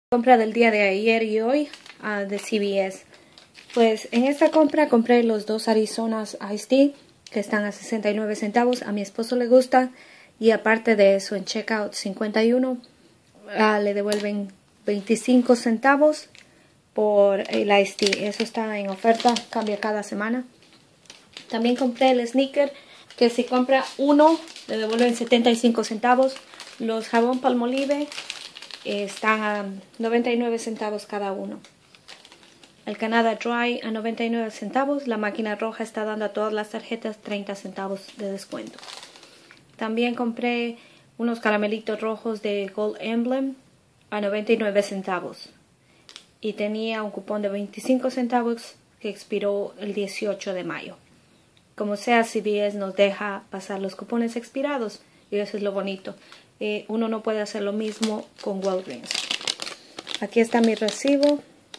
Compra del día de ayer y hoy de CVS. Pues en esta compra compré los dos Arizona's Iced Tea que están a 69 centavos. A mi esposo le gusta y aparte de eso en checkout 51 le devuelven 25 centavos por el Iced Tea. Eso está en oferta, cambia cada semana. También compré el Snicker que si compra uno le devuelven 75 centavos. Los jabón Palmolive están a 99 centavos cada uno. El Canada Dry a 99 centavos. La máquina roja está dando a todas las tarjetas 30 centavos de descuento. También compré unos caramelitos rojos de Gold Emblem a 99 centavos. Y tenía un cupón de 25 centavos que expiró el 18 de mayo. Como sea, CVS nos deja pasar los cupones expirados y eso es lo bonito. Uno no puede hacer lo mismo con Walgreens. Aquí está mi recibo.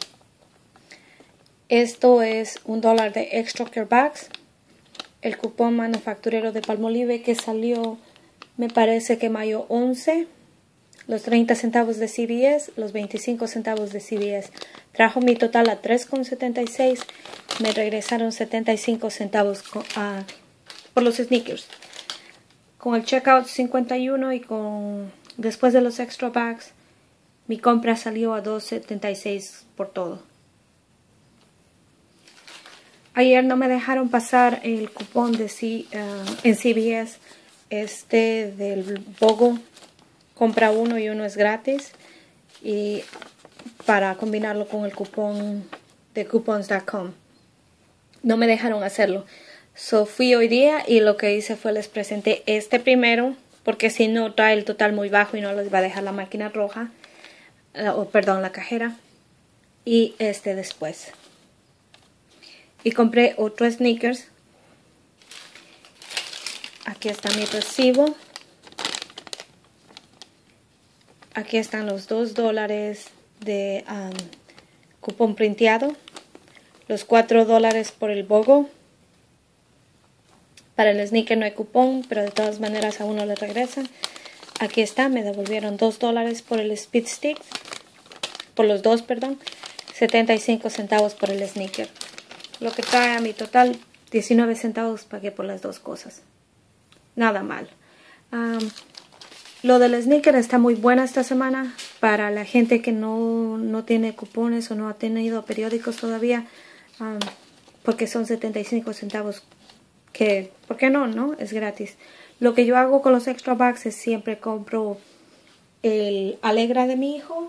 Esto es $1 de Extra Care Bags. El cupón manufacturero de Palmolive que salió, me parece que mayo 11. Los 30 centavos de CVS, los 25 centavos de CVS. Trajo mi total a $3,76. Me regresaron 75 centavos por los sneakers. Con el checkout 51 y después de los extra bags, mi compra salió a $2.76 por todo. Ayer no me dejaron pasar el cupón de en CVS, del BOGO, compra uno y uno es gratis, y para combinarlo con el cupón de coupons.com. No me dejaron hacerlo. So fui hoy día y lo que hice fue les presenté este primero, porque si no trae el total muy bajo y no les va a dejar la máquina roja, la cajera, y este después. Y compré otro sneakers. Aquí está mi recibo. Aquí están los $2 de cupón printeado. Los $4 por el BOGO. Para el sneaker no hay cupón, pero de todas maneras a uno le regresan. Aquí está, me devolvieron $2 por el Speed Stick. Por los dos, perdón. 75 centavos por el sneaker. Lo que trae a mi total 19 centavos pagué por las dos cosas. Nada mal. Lo del sneaker está muy buena esta semana. Para la gente que no tiene cupones o no ha tenido periódicos todavía. Porque son 75 centavos. Que, ¿por qué no? Es gratis. Lo que yo hago con los extra bags es siempre compro el Alegra de mi hijo,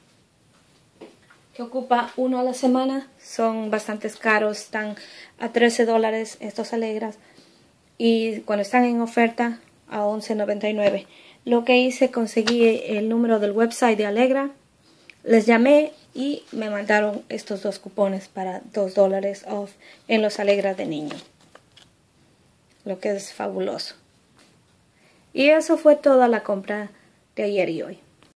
que ocupa uno a la semana. Son bastante caros, están a $13 estos Alegras. Y cuando están en oferta a $11.99. Lo que hice, conseguí el número del website de Alegra. Les llamé y me mandaron estos dos cupones para $2 off en los Alegras de niño. Lo que es fabuloso. Y eso fue toda la compra de ayer y hoy.